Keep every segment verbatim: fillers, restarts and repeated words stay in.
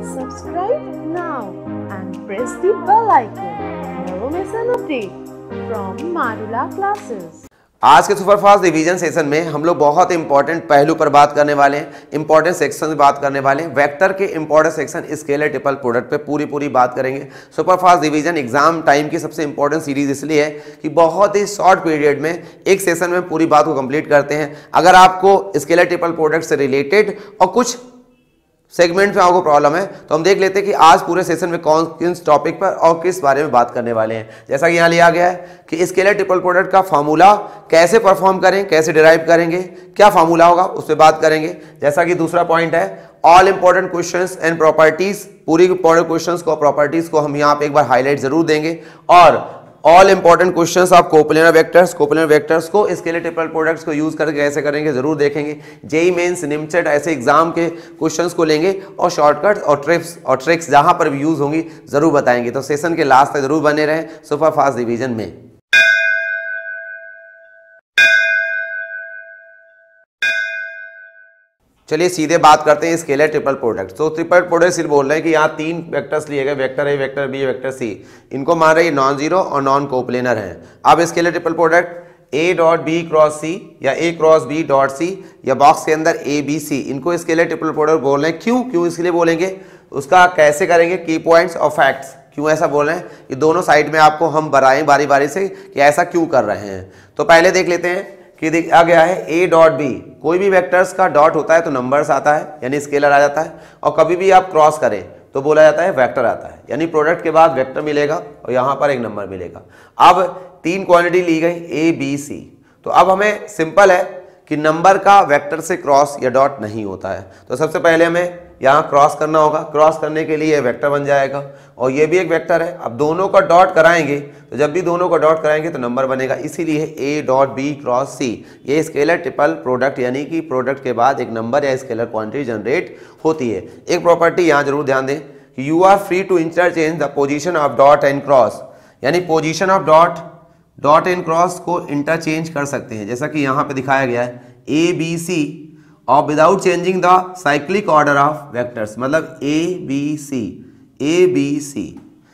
Subscribe now and press the bell icon. Never miss an update from Marula Classes. आज के superfast revision session में हम लोग बहुत इंपॉर्टेंट पहलू पर बात करने वाले हैं, इंपॉर्टेंट सेक्शन में बात करने वाले हैं। वेक्टर के important section scalar triple product पे पूरी पूरी बात करेंगे। सुपरफास्ट रिवीजन एग्जाम टाइम की सबसे इंपॉर्टेंट सीरीज इसलिए है कि बहुत ही शॉर्ट पीरियड में एक सेशन में पूरी बात को कंप्लीट करते हैं। अगर आपको स्केलर ट्रिपल प्रोडक्ट से रिलेटेड और कुछ सेगमेंट में आपको प्रॉब्लम है तो हम देख लेते हैं कि आज पूरे सेशन में कौन किस टॉपिक पर और किस बारे में बात करने वाले हैं। जैसा कि यहाँ लिया गया है कि स्केलर ट्रिपल प्रोडक्ट का फार्मूला कैसे परफॉर्म करें, कैसे डिराइव करेंगे, क्या फार्मूला होगा उस पर बात करेंगे। जैसा कि दूसरा पॉइंट है all important questions and properties, पूरी इंपॉर्टेंट क्वेश्चंस को प्रॉपर्टीज को हम यहाँ पे एक बार हाईलाइट जरूर देंगे। और all important questions of coplanar vectors, coplanar vectors को स्केलर ट्रिपल प्रोडक्ट्स को यूज करके कैसे करेंगे जरूर देखेंगे। जेई मेंस, निमसेट ऐसे एग्जाम के क्वेश्चंस को लेंगे और शॉर्टकट्स और ट्रिप्स और ट्रिक्स जहां पर भी यूज होंगी जरूर बताएंगे। तो सेशन के लास्ट तक जरूर बने रहें सुपरफास्ट रिवीजन में। चलिए सीधे बात करते हैं स्केलर ट्रिपल प्रोडक्ट। तो ट्रिपल प्रोडक्ट सिर्फ बोल रहे हैं कि यहाँ तीन वेक्टर्स लिए गए, vector A, vector B, vector C, इनको मान रहे हैं नॉन जीरो और नॉन कोप्लेनर हैं। अब scalar triple product A dot B cross C या A cross B dot C या बॉक्स के अंदर ए बी सी, इनको स्केलर ट्रिपल प्रोडक्ट बोल रहे हैं। क्यों क्यों इसलिए बोलेंगे, उसका कैसे करेंगे, की पॉइंट्स और फैक्ट्स, क्यों ऐसा बोल रहे हैं ये दोनों साइड में आपको हम बताएं बारी बारी से कि ऐसा क्यों कर रहे हैं। तो पहले देख लेते हैं कि दिया गया है ए डॉट बी, कोई भी वेक्टर्स का डॉट होता है तो नंबर्स आता है यानी स्केलर आ जाता है, और कभी भी आप क्रॉस करें तो बोला जाता है वेक्टर आता है, यानी प्रोडक्ट के बाद वेक्टर मिलेगा और यहाँ पर एक नंबर मिलेगा। अब तीन क्वांटिटी ली गई ए बी सी, तो अब हमें सिंपल है कि नंबर का वेक्टर से क्रॉस या डॉट नहीं होता है। तो सबसे पहले हमें यहाँ क्रॉस करना होगा, क्रॉस करने के लिए वेक्टर बन जाएगा और ये भी एक वेक्टर है। अब दोनों का डॉट कराएंगे तो जब भी दोनों का डॉट कराएंगे तो नंबर बनेगा, इसीलिए A dot B cross C ये स्केलर ट्रिपल प्रोडक्ट यानी कि प्रोडक्ट के बाद एक नंबर या स्केलर क्वांटिटी जनरेट होती है। एक प्रॉपर्टी यहाँ जरूर ध्यान दें कि you are free to interchange the position of dot and cross, यानी position of dot dot and cross को इंटरचेंज कर सकते हैं, जैसा कि यहाँ पे दिखाया गया है ए बी सी और without changing the cyclic order of vectors, मतलब A B C A B C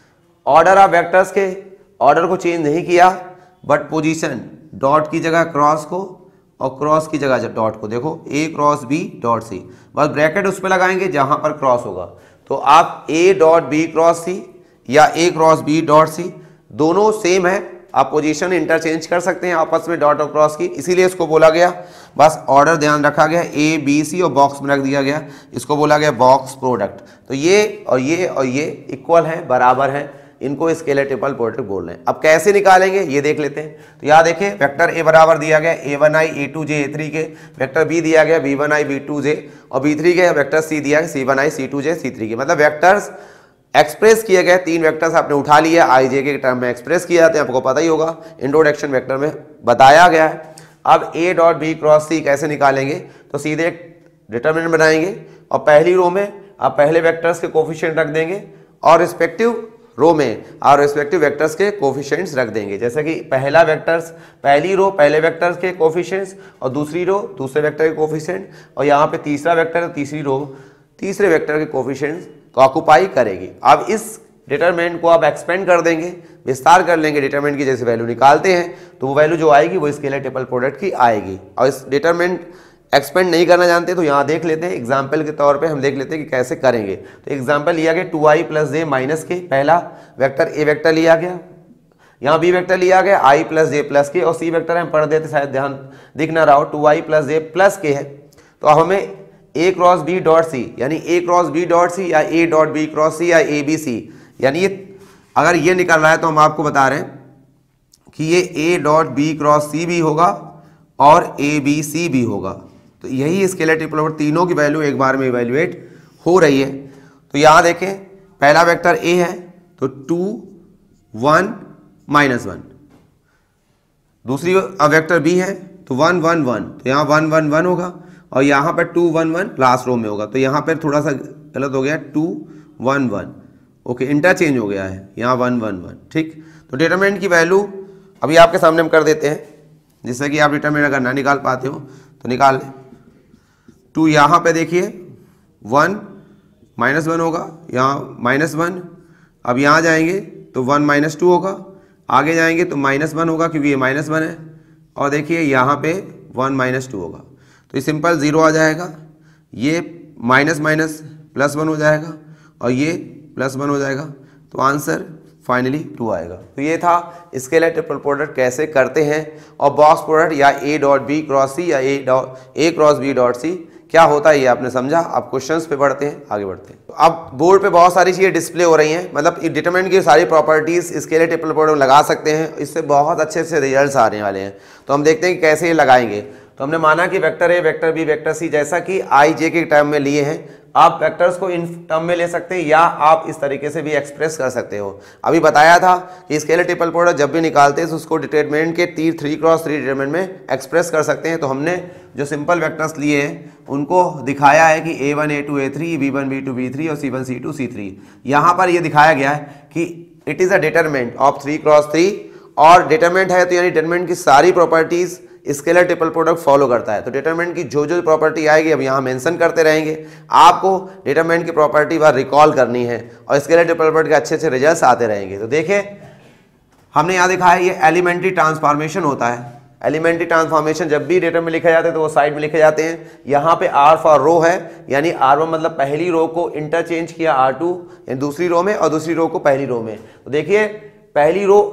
order of vectors के ऑर्डर को चेंज नहीं किया, बट पोजीशन डॉट की जगह क्रॉस को और क्रॉस की जगह डॉट को, देखो A cross B dot C, बस ब्रैकेट उस पर लगाएंगे जहां पर क्रॉस होगा। तो आप A dot B cross C या A cross B dot C दोनों सेम है, आप पोजीशन इंटरचेंज कर सकते हैं आपस में डॉट और क्रॉस की, इसीलिए इसको बोला गया, बस ऑर्डर ध्यान रखा गया ए बी सी और बॉक्स में रख दिया गया, इसको बोला गया बॉक्स प्रोडक्ट। तो ये और ये और ये इक्वल है, बराबर है, इनको स्केलर ट्रिपल प्रोडक्ट बोल रहे हैं। अब कैसे निकालेंगे ये देख लेते हैं। तो यहाँ देखें वेक्टर ए बराबर दिया गया A one I A two J A three K, vector B दिया गया B one I B two J और B three K, vector C दिया गया C one I C two J C three K, मतलब vectors express किए गए, तीन vectors आपने उठा लिया, आई जे के टर्म में एक्सप्रेस किया जाते हैं, आपको पता ही होगा, इंट्रोडक्शन वेक्टर में बताया गया है। अब A dot B cross C कैसे निकालेंगे, तो सीधे एक डिटरमिनेंट बनाएंगे और पहली रो में आप पहले वेक्टर्स के कोफिशिएंट रख देंगे और रिस्पेक्टिव रो में और रिस्पेक्टिव वेक्टर्स के कोफिशिएंट्स रख देंगे। जैसे कि पहला वेक्टर्स, पहली रो पहले वेक्टर्स के कोफिशिएंट्स और दूसरी रो दूसरे वेक्टर के कोफिशिएंट, और यहाँ पे तीसरा वेक्टर तीसरी रो तीसरे वेक्टर के कोफिशिएंट्स को ऑक्युपाई करेगी। अब इस डिटरमिनेंट को आप एक्सपेंड कर देंगे, विस्तार कर लेंगे, डिटरमिनेंट की जैसे वैल्यू निकालते हैं तो वो वैल्यू जो आएगी वो स्केलर ट्रिपल प्रोडक्ट की आएगी। और इस डिटरमिनेंट एक्सपेंड नहीं करना जानते तो यहाँ देख लेते हैं, एग्जाम्पल के तौर पे हम देख लेते हैं कि कैसे करेंगे। तो एग्जाम्पल लिया गया two I plus J minus K, पहला वेक्टर ए वेक्टर लिया गया, यहाँ बी वेक्टर लिया गया आई प्लस जे प्लस के, और सी वेक्टर हम पढ़ देते शायद ध्यान दिख ना रहा हो, two I plus J plus K है। तो अब हमें A cross B dot C यानी A cross B dot C या A dot B cross C या ए बी सी, यानी ये अगर ये निकल रहा है तो हम आपको बता रहे हैं कि ये A dot B cross C भी होगा और ए बी सी भी होगा। तो यही स्केलर ट्रिपल प्रोडक्ट, तीनों की वैल्यू एक बार में इवेल्युएट हो रही है। तो यहाँ देखें पहला वेक्टर ए है तो टू वन माइनस वन, दूसरी वेक्टर बी है तो वन वन वन, तो यहाँ वन वन वन होगा और यहाँ पर two one one last row में होगा, तो यहाँ पर थोड़ा सा गलत हो गया, two one one, okay interchange हो गया है यहाँ वन वन वन, ठीक। तो डिटरमिनेंट की वैल्यू अभी आपके सामने हम कर देते हैं, जिससे कि आप डिटरमिनेंट अगर ना निकाल पाते हो तो निकाल लें। टू यहाँ पे देखिए वन माइनस वन होगा, यहाँ माइनस वन, अब यहाँ जाएंगे तो वन माइनस टू होगा, आगे जाएंगे तो माइनस वन होगा क्योंकि ये माइनस वन है, और देखिए यहाँ पे वन माइनस टू होगा, तो ये सिंपल ज़ीरो आ जाएगा, ये माइनस माइनस प्लस वन हो जाएगा और ये प्लस वन हो जाएगा, तो आंसर फाइनली टू आएगा। तो ये था स्केलर ट्रिपल प्रोडक्ट कैसे करते हैं, और बॉक्स प्रोडक्ट या A dot B cross C या A dot A cross B dot C क्या होता है ये आपने समझा। अब क्वेश्चंस पे बढ़ते हैं, आगे बढ़ते हैं। तो अब बोर्ड पे बहुत सारी चीज़ें डिस्प्ले हो रही हैं, मतलब डिटरमिनेंट की सारी प्रॉपर्टीज स्केलर ट्रिपल प्रोडक्ट लगा सकते हैं, इससे बहुत अच्छे अच्छे रिजल्ट्स आने वाले हैं। तो हम देखते हैं कि कैसे ये लगाएंगे। तो हमने माना कि vector A, vector B, vector C जैसा कि आई जे के टर्म में लिए हैं, आप वेक्टर्स को इन टर्म में ले सकते हैं या आप इस तरीके से भी एक्सप्रेस कर सकते हो। अभी बताया था कि स्केलर ट्रिपल प्रोडक्ट जब भी निकालते हैं तो उसको डिटरमिनेंट के तीर थ्री क्रॉस थ्री डिटरमिनेंट में एक्सप्रेस कर सकते हैं। तो हमने जो सिंपल वेक्टर्स लिए हैं उनको दिखाया है कि A one A two A three, B one B two B three और C one C two C three. यहाँ पर ये दिखाया गया है कि it is a determinant of three cross three, और डिटरमिनेंट है तो यानी डिटरमिनेंट की सारी properties scalar triple product follow करता है। तो डिटरमिनेंट की जो जो प्रॉपर्टी आएगी अब यहाँ मेंशन करते रहेंगे, आपको डिटरमिनेंट की प्रॉपर्टी बार रिकॉल करनी है और स्केलर ट्रिपल प्रोडक्ट के अच्छे अच्छे रिजल्ट्स आते रहेंगे। तो देखिए हमने यहाँ दिखाया ये एलिमेंट्री ट्रांसफॉर्मेशन होता है। एलिमेंट्री ट्रांसफॉर्मेशन जब भी डेटा में लिखे जाते हैं तो वो साइड में लिखे जाते हैं। यहाँ पे आर फॉर रो है, यानी आर वन मतलब पहली रो को इंटरचेंज किया आर टू यानी दूसरी रो में, और दूसरी रो को पहली रो में। तो देखिए पहली रो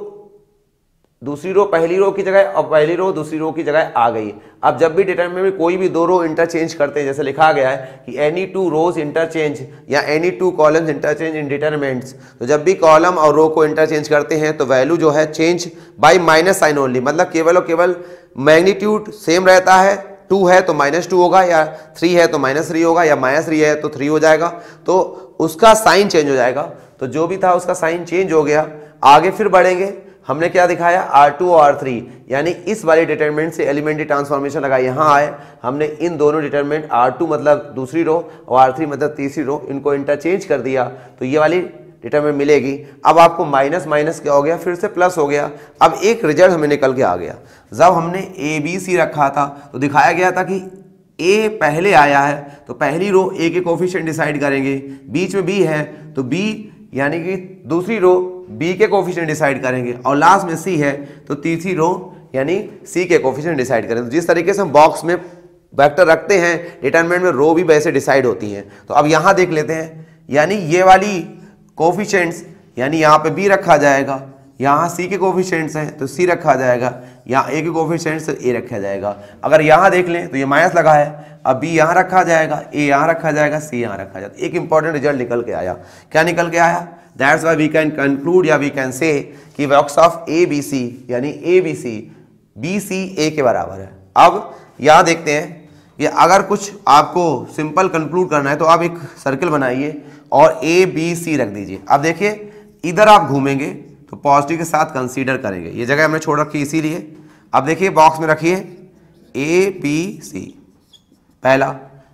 दूसरी रो पहली रो की जगह और पहली रो दूसरी रो की जगह आ गई। अब जब भी डिटरमिनेंट में कोई भी दो रो इंटरचेंज करते हैं, जैसे लिखा गया है कि एनी टू रोज इंटरचेंज या any two columns interchange in determinants, तो जब भी कॉलम और रो को इंटरचेंज करते हैं तो वैल्यू जो है change by minus sign only, मतलब केवल और केवल मैग्नीट्यूड सेम रहता है। टू है तो माइनस टू होगा, या थ्री है तो माइनस थ्री होगा, या माइनस थ्री है तो थ्री हो जाएगा, तो उसका साइन चेंज हो जाएगा। तो जो भी था उसका साइन चेंज हो गया। आगे फिर बढ़ेंगे, हमने क्या दिखाया आर टू और आर थ्री, यानी इस वाले डिटरमिनेंट से एलिमेंट्री ट्रांसफॉर्मेशन लगा यहाँ आए, हमने इन दोनों डिटरमिनेंट आर टू मतलब दूसरी रो और आर थ्री मतलब तीसरी रो, इनको इंटरचेंज कर दिया तो ये वाली डिटरमिनेंट मिलेगी। अब आपको माइनस माइनस क्या हो गया, फिर से प्लस हो गया। अब एक रिजल्ट हमें निकल के आ गया। जब हमने ए बी सी रखा था तो दिखाया गया था कि ए पहले आया है तो पहली रो ए के कोफिशिएंट डिसाइड करेंगे, बीच में बी है तो बी यानी कि दूसरी रो बी के कोफिशिएंट डिसाइड करेंगे, और लास्ट में सी है तो तीसरी रो यानी सी के कोफिशिएंट डिसाइड करेंगे। तो जिस तरीके से हम बॉक्स में वेक्टर रखते हैं डिटरमिनेंट में रो भी वैसे डिसाइड होती हैं। तो अब यहाँ देख लेते हैं, यानी ये वाली कोफिशिएंट्स यानी यहाँ पे बी रखा जाएगा, यहाँ सी के कोफिशिएंट्स हैं तो सी रखा जाएगा, यहाँ ए के कोफिशिएंट्स ए रखा जाएगा। अगर यहाँ देख लें तो ये माइनस लगा है, अब बी यहाँ रखा जाएगा, ए यहाँ रखा जाएगा, सी यहाँ रखा जाएगा। एक इंपॉर्टेंट रिजल्ट निकल के आया। क्या निकल के आया? That's why we can conclude या वी कैन से कि works of A B C यानी A B C B C ए के बराबर है। अब यहाँ देखते हैं, ये अगर कुछ आपको सिंपल कंक्लूड करना है तो आप एक सर्कल बनाइए और ए बी सी रख दीजिए। अब देखिए इधर आप घूमेंगे तो पॉजिटिव के साथ कंसीडर करेंगे, ये जगह हमने छोड़ रखी इसीलिए। अब देखिए बॉक्स में रखिए ए बी सी, पहला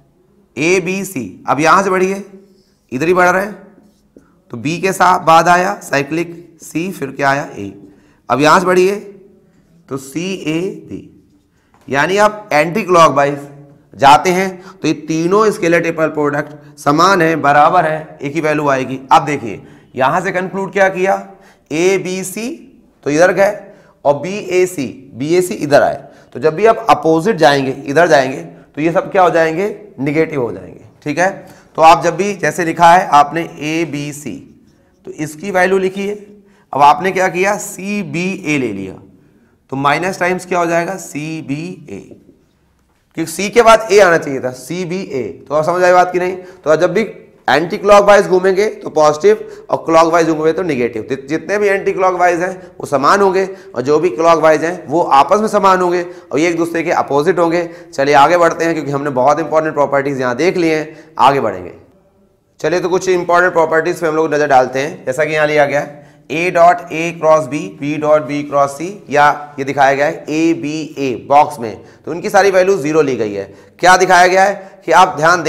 ए बी सी। अब यहां से बढ़िए, इधर ही बढ़ रहे हैं तो बी के साथ बाद आया साइक्लिक सी, फिर क्या आया ए। अब यहां से बढ़िए तो सी ए बी, यानी आप एंटी क्लॉकवाइज जाते हैं तो ये तीनों स्केलर ट्रिपल प्रोडक्ट समान है, बराबर है, एक ही वैल्यू आएगी। अब देखिए यहां से कंक्लूड क्या किया, ए बी सी तो इधर गए और बी ए सी बी ए सी इधर आए। तो जब भी आप अपोजिट जाएंगे, इधर जाएंगे तो ये सब क्या हो जाएंगे, निगेटिव हो जाएंगे। ठीक है, तो आप जब भी जैसे लिखा है आपने ए बी सी तो इसकी वैल्यू लिखिए। अब आपने क्या किया, सी बी ए ले लिया तो माइनस टाइम्स क्या हो जाएगा, सी बी ए, क्योंकि सी के बाद ए आना चाहिए था, सी बी ए। तो आप समझ आए बात की नहीं? तो जब भी एंटी क्लॉकवाइज घूमेंगे तो पॉजिटिव और क्लॉकवाइज घूमेंगे तो निगेटिव। जितने भी एंटी क्लॉकवाइज हैं वो समान होंगे और जो भी क्लॉकवाइज हैं वो आपस में समान होंगे और ये एक दूसरे के अपोजिट होंगे। चलिए आगे बढ़ते हैं, क्योंकि हमने बहुत इंपॉर्टेंट प्रॉपर्टीज यहाँ देख लिए हैं, आगे बढ़ेंगे। चलिए तो कुछ इंपॉर्टेंट प्रॉपर्टीज पे हम लोग नजर डालते हैं। जैसा कि यहाँ लिया गया है A dot A cross B, B dot B cross C, या ये दिखाया गया है ए बी ए बॉक्स में, तो उनकी सारी वैल्यू जीरो ली गई है। क्या दिखाया गया है कि आप ध्यान दें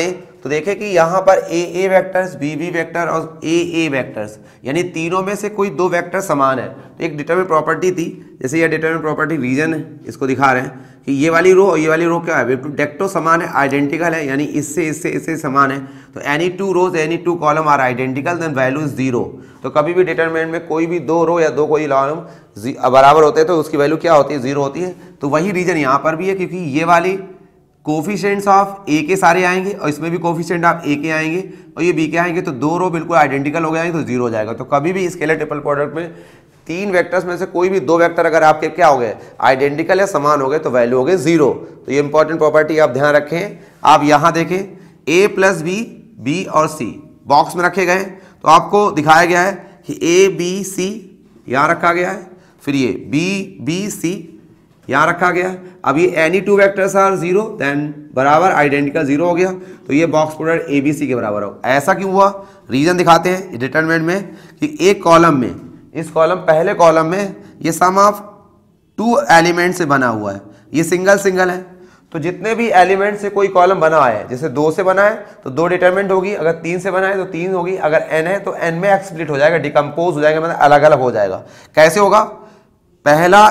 तो देखें कि यहाँ पर A A vectors, B B vector और ए ए वेक्टर्स, यानी तीनों में से कोई दो वेक्टर समान है। तो एक डिटरमिनेंट प्रॉपर्टी थी, जैसे ये डिटरमिनेंट प्रॉपर्टी रीजन है, इसको दिखा रहे हैं कि ये वाली रो और ये वाली रो क्या है, बिल्कुल डेक्टो समान है, आइडेंटिकल है, यानी इससे इससे इससे समान है। तो any two rows any two column are identical then value is zero. तो कभी भी डिटरमिनेंट में कोई भी दो रो या दो कोई कॉलम बराबर होते हैं तो उसकी वैल्यू क्या होती है, जीरो होती है। तो वही रीजन यहाँ पर भी है, क्योंकि ये वाली कोफिशिएंट्स ऑफ ए के सारे आएंगे और इसमें भी कोफिशिएंट ऑफ ए के आएंगे और ये बी के आएंगे, तो दो रो बिल्कुल आइडेंटिकल हो जाएंगे तो जीरो हो जाएगा। तो कभी भी स्केलर ट्रिपल प्रोडक्ट में तीन वेक्टर्स में से कोई भी दो वेक्टर अगर आपके क्या हो गए, आइडेंटिकल या समान हो गए, तो वैल्यू हो गए जीरो। तो ये इंपॉर्टेंट प्रॉपर्टी आप ध्यान रखें। आप यहाँ देखें ए प्लस बी, बी और सी बॉक्स में रखे गए, तो आपको दिखाया गया है कि ए बी सी यहाँ रखा गया है, फिर ये बी बी सी यहाँ रखा गया है। अब ये any two vectors are zero then बराबर आइडेंटिकल जीरो हो गया, तो ये box product A B C के बराबर हो। ऐसा क्यों हुआ, रीजन दिखाते हैं डिटरमिनेंट में कि एक कॉलम में, इस कॉलम पहले कॉलम में ये सम ऑफ टू एलिमेंट से बना हुआ है, ये सिंगल सिंगल है। तो जितने भी एलिमेंट से कोई कॉलम बना है, जैसे दो से बना है तो दो डिटरमिनेंट होगी, अगर तीन से बना है तो तीन होगी, अगर एन है तो एन में एक्सप्लिट हो जाएगा, डिकम्पोज हो जाएगा, मतलब अलग अलग हो जाएगा। कैसे होगा, पहला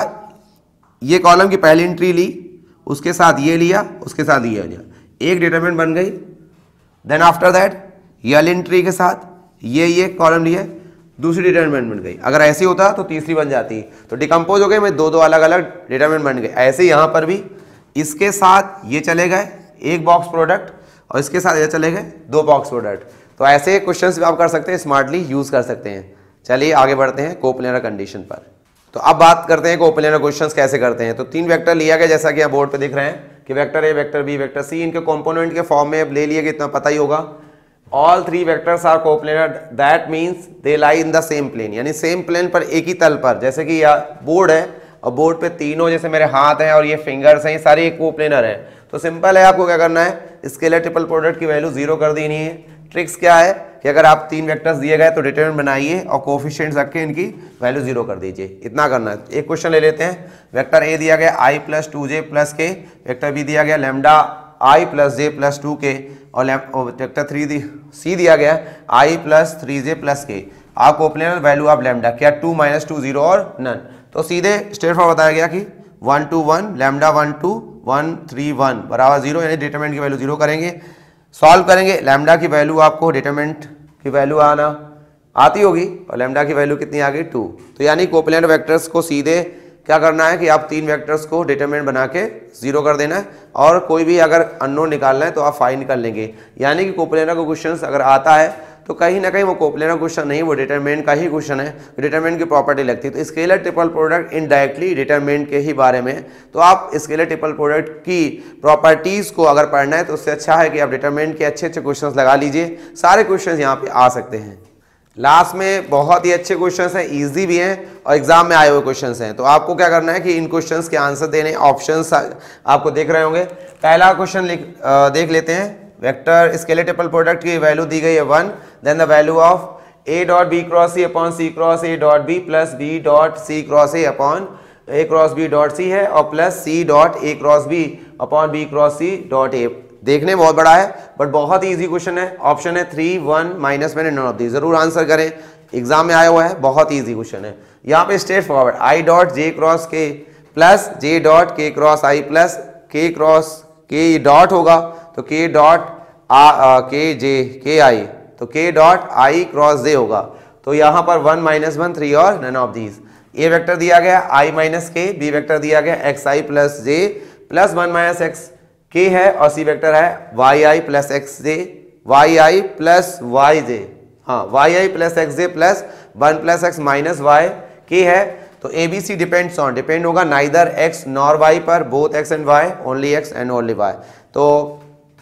ये कॉलम की पहली एंट्री ली, उसके साथ ये लिया, उसके साथ ये लिया, एक डिटरमिनेंट बन गई। देन आफ्टर दैट ये वाली एंट्री के साथ ये ये कॉलम लिया, दूसरी डिटरमिनेंट बन गई। अगर ऐसी होता तो तीसरी बन जाती, तो डिकम्पोज हो गए, मैं दो दो अलग अलग डिटरमिनेंट बन गए। ऐसे यहाँ पर भी इसके साथ ये चले गए एक बॉक्स प्रोडक्ट और इसके साथ ये चले गए दो बॉक्स प्रोडक्ट। तो ऐसे क्वेश्चंस भी आप कर सकते हैं, स्मार्टली यूज कर सकते हैं। चलिए आगे बढ़ते हैं कोप्लेनर कंडीशन पर। तो अब बात करते हैं कोप्लेनर क्वेश्चंस कैसे करते हैं। तो तीन वेक्टर लिया गया, जैसा कि आप बोर्ड पे दिख रहे हैं कि vector A, vector B, vector C, इनके कंपोनेंट के फॉर्म में अब ले लिए, इतना पता ही होगा। All three vectors are coplanar, that means they lie in the same plane, यानी सेम प्लेन पर, एक ही तल पर। जैसे कि यह बोर्ड है और बोर्ड पे तीनों, जैसे मेरे हाथ हैं और ये फिंगर्स हैं, ये सारे एक कोप्लेनर है। तो सिंपल है, आपको क्या करना है, स्केलर ट्रिपल प्रोडक्ट की वैल्यू जीरो कर देनी है। ट्रिक्स क्या है कि अगर आप तीन वेक्टर्स दिए गए तो डिटरमिनेंट बनाइए और कोफिशिएंट्स रख के इनकी वैल्यू जीरो कर दीजिए, इतना करना है। एक क्वेश्चन ले लेते हैं। वेक्टर ए दिया गया I plus two J plus K, vector B दिया गया lambda I plus J plus two K, और वेक्टर थ्री दी सी दिया गया I plus three J plus K. आप कोप्लेनर वैल्यू ऑफ लेमडा क्या, टू माइनस टू जीरो और none. तो सीधे स्ट्रेट फॉरवर्ड बताया गया कि one two one, lambda one two one three one बराबर जीरो, यानी डिटरमिनेंट की वैल्यू जीरो करेंगे। सॉल्व करेंगे, लैम्डा की वैल्यू आपको डिटरमिनेंट की वैल्यू आना आती होगी और लैम्डा की वैल्यू कितनी आ गई, टू। तो यानी कोप्लेनर वेक्टर्स को सीधे क्या करना है कि आप तीन वेक्टर्स को डिटरमिनेंट बना के जीरो कर देना है, और कोई भी अगर अननोन निकालना है तो आप फाइंड कर लेंगे। यानी कि कोप्लेनर का क्वेश्चन अगर आता है तो कहीं ना कहीं वो कोप्लेनर क्वेश्चन नहीं, वो डिटरमिनेंट का ही क्वेश्चन है, डिटरमिनेंट की प्रॉपर्टी लगती है। तो scalar triple product indirectly determinant के ही बारे में। तो आप स्केलर ट्रिपल प्रोडक्ट की प्रॉपर्टीज को अगर पढ़ना है तो उससे अच्छा है कि आप डिटरमिनेंट के अच्छे अच्छे क्वेश्चंस लगा लीजिए। सारे क्वेश्चंस यहाँ पे आ सकते हैं। लास्ट में बहुत ही अच्छे क्वेश्चंस हैं, इजी भी हैं और एग्जाम में आए हुए क्वेश्चंस हैं। तो आपको क्या करना है कि इन क्वेश्चंस के आंसर देने, ऑप्शंस आपको देख रहे होंगे। पहला क्वेश्चन देख लेते हैं। वेक्टर स्केलर ट्रिपल प्रोडक्ट की वैल्यू दी गई है one, then the value of A dot B cross C upon C cross A dot B plus B dot C cross A upon A cross B dot C है, और plus C dot A cross B upon B cross C dot ए। देखने बहुत बड़ा है but बहुत ही easy question है। Option है थ्री, वन, माइनस में, नॉन ऑफ दी। जरूर आंसर करें, एग्जाम में आया हुआ है, बहुत ही इजी क्वेश्चन है। यहाँ पे straightforward I dot J cross K plus J dot K cross I plus K cross K dot होगा, तो के डॉट आ के जे के आई, तो के डॉट आई क्रॉस जे होगा। तो यहाँ पर वन माइनस वन, थ्री और none of these. A vector दिया गया I minus K, B vector दिया गया X I plus J plus one minus X K है, और सी वेक्टर है Y I plus X J, Y I plus Y J, हाँ Y I plus X J plus one plus X minus Y K है। तो A B C depends on, depend होगा neither x nor Y पर, both X and Y, only X and only Y. तो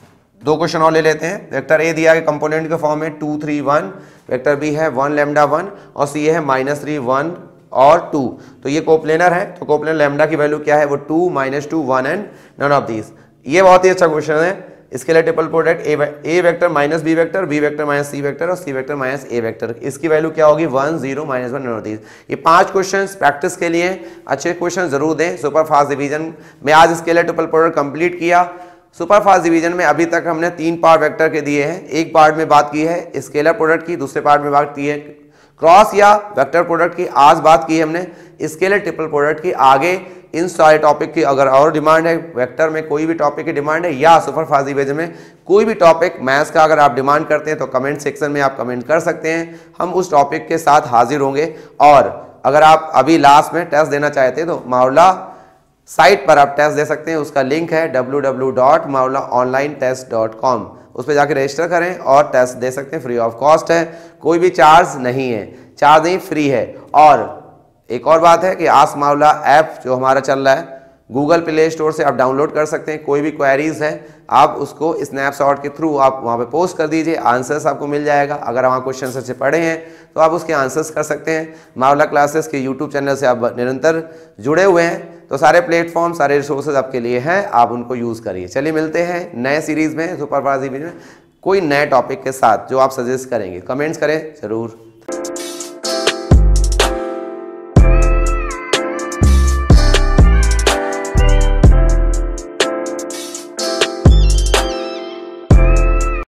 दो question और ले लेते हैं। वेक्टर ए दिया गया कंपोनेंट के फॉर्म में two three one, vector B है वन लेमडा वन, और सी है माइनस थ्री वन और टू। तो ये कोप्लेनर है, तो कोप्लेनर लेमडा की वैल्यू क्या है, वो two minus two one and none of these. ये बहुत ही अच्छा क्वेश्चन है। Scalar triple product A vector minus B vector, B vector minus C vector और C vector minus A vector, इसकी वैल्यू क्या होगी, one, zero, minus one, none of these. ये पांच क्वेश्चन प्रैक्टिस के लिए अच्छे क्वेश्चन जरूर दें। सुपर फास्ट डिवीजन में आज स्केलर ट्रिपल प्रोडक्ट कंप्लीट किया। सुपर फास्ट डिवीजन में अभी तक हमने तीन पार्ट वेक्टर के दिए हैं। एक पार्ट में बात की है स्केलर प्रोडक्ट की, दूसरे पार्ट में बात की है क्रॉस या वेक्टर प्रोडक्ट की, आज बात की है हमने स्केलर ट्रिपल प्रोडक्ट की। आगे इन सारे टॉपिक की अगर और डिमांड है, वेक्टर में कोई भी टॉपिक की डिमांड है या सुपर फास्ट डिवीजन में कोई भी टॉपिक मैथ्स का अगर आप डिमांड करते हैं तो कमेंट सेक्शन में आप कमेंट कर सकते हैं, हम उस टॉपिक के साथ हाजिर होंगे। और अगर आप अभी लास्ट में टेस्ट देना चाहते हैं तो मावला साइट पर आप टेस्ट दे सकते हैं, उसका लिंक है W W W dot Mavla online test dot com, उस पर जाकर रजिस्टर करें और टेस्ट दे सकते हैं। फ्री ऑफ कॉस्ट है, कोई भी चार्ज नहीं है, चार्ज नहीं, फ्री है। और एक और बात है कि आस्क मावला ऐप जो हमारा चल रहा है गूगल प्ले स्टोर से आप डाउनलोड कर सकते हैं। कोई भी क्वेरीज है आप उसको स्नैपशॉट के थ्रू आप वहाँ पे पोस्ट कर दीजिए, आंसर्स आपको मिल जाएगा। अगर वहाँ क्वेश्चन से पढ़े हैं तो आप उसके आंसर्स कर सकते हैं। मावला क्लासेस के यूट्यूब चैनल से आप निरंतर जुड़े हुए हैं तो सारे प्लेटफॉर्म सारे रिसोर्सेज आपके लिए हैं, आप उनको यूज़ करिए। चलिए मिलते हैं नए सीरीज़ में सुपर फास्ट डिवीजन में कोई नए टॉपिक के साथ जो आप सजेस्ट करेंगे। कमेंट्स करें ज़रूर।